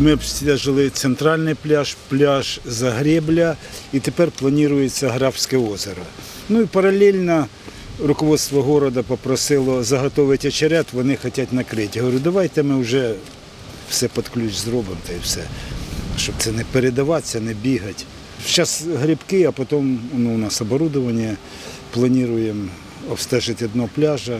Ми обстежили центральний пляж, пляж Загребля і тепер планується Графське озеро. Ну і паралельно руководство міста попросило заготовити очерет, вони хочуть накрити. Я говорю, давайте ми вже все під ключ зробимо та і все, щоб це не передаватися, не бігати. Зараз грибки, а потім у нас оборудовання, плануємо обстежити дно пляжа.